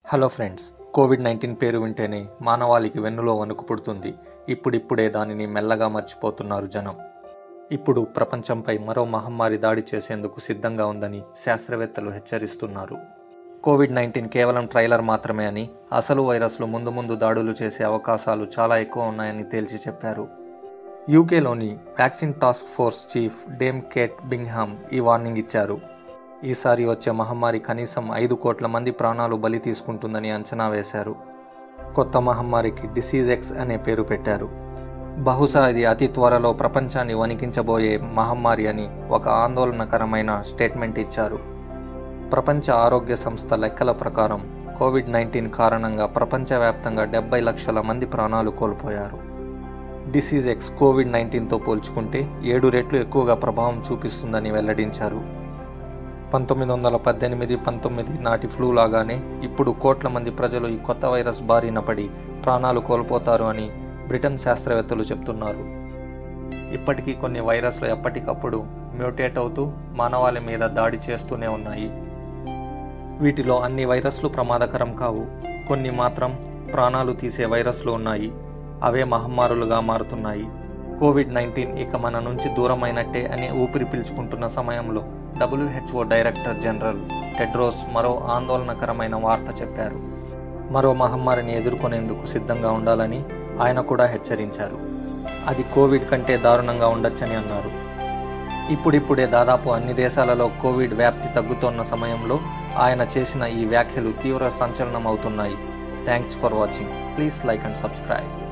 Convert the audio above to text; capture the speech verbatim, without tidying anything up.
Hello friends, Covid nineteen పేరు వింటేనే మానవాళికి వెన్నులో వణుకు పుడుతుంది. ఇప్పుడిప్పుడే దానిని మెల్లగా మర్చిపోతున్నారు జనం. ఇప్పుడు ప్రపంచంపై మరో మహమ్మారి దాడి చేసేందుకు సిద్ధంగా ఉందని శాస్త్రవేత్తలు హెచ్చరిస్తున్నారు. కోవిడ్ నైన్టీన్ కేవలం ట్రైలర్ మాత్రమే అని, అసలు వైరస్లు ముందు ముందు దాడులు చేసే అవకాశాలు చాలా ఎక్కువ ఉన్నాయని తేల్చి చెప్పారు. యూకేలోని vaccine task force chief Dame Kate Bingham ఈ వార్నింగ్ ఇచ్చారు. ఈసారి వచ్చే మహమ్మారి కనీసం ఐదు కోట్ల మంది ప్రాణాలు బలి తీసుకుంటుందని అంచనా వేశారు. కొత్త మహమ్మారికి డిసీజ్ ఎక్స్ అనే పేరు పెట్టారు. బహుశా ఇది అతి త్వరలో ప్రపంచాన్ని వణికించబోయే మహమ్మారి అని ఒక ఆందోళనకరమైన స్టేట్మెంట్ ఇచ్చారు. ప్రపంచ ఆరోగ్య సంస్థ లెక్కల ప్రకారం కోవిడ్ నైన్టీన్ కారణంగా ప్రపంచవ్యాప్తంగా డెబ్బై లక్షల మంది ప్రాణాలు కోల్పోయారు. డిసీజ్ ఎక్స్ కోవిడ్ నైన్టీన్తో పోల్చుకుంటే ఏడు రెట్లు ఎక్కువగా ప్రభావం చూపిస్తుందని వెల్లడించారు. పంతొమ్మిది వందల పద్దెనిమిది పంతొమ్మిది నాటి ఫ్లూ లాగానే ఇప్పుడు కోట్ల మంది ప్రజలు ఈ కొత్త వైరస్ బారిన పడి ప్రాణాలు కోల్పోతారు అని బ్రిటన్ శాస్త్రవేత్తలు చెప్తున్నారు. ఇప్పటికీ కొన్ని వైరస్లు ఎప్పటికప్పుడు మ్యూటేట్ అవుతూ మానవాళి మీద దాడి చేస్తూనే ఉన్నాయి. వీటిలో అన్ని వైరస్లు ప్రమాదకరం కావు. కొన్ని మాత్రం ప్రాణాలు తీసే వైరస్లు ఉన్నాయి. అవే మహమ్మారులుగా మారుతున్నాయి. కోవిడ్ నైన్టీన్ ఇక మన నుంచి దూరమైనట్టే అని ఊపిరి పీల్చుకుంటున్న సమయంలో డబ్ల్యూహెచ్ఓ డైరెక్టర్ జనరల్ టెడ్రోస్ మరో ఆందోళనకరమైన వార్త చెప్పారు. మరో మహమ్మారిని ఎదుర్కొనేందుకు సిద్ధంగా ఉండాలని ఆయన కూడా హెచ్చరించారు. అది కోవిడ్ కంటే దారుణంగా ఉండొచ్చని అన్నారు. ఇప్పుడిప్పుడే దాదాపు అన్ని దేశాలలో కోవిడ్ వ్యాప్తి తగ్గుతోన్న సమయంలో ఆయన చేసిన ఈ వ్యాఖ్యలు తీవ్ర సంచలనం అవుతున్నాయి. Thanks for watching. Please like and subscribe.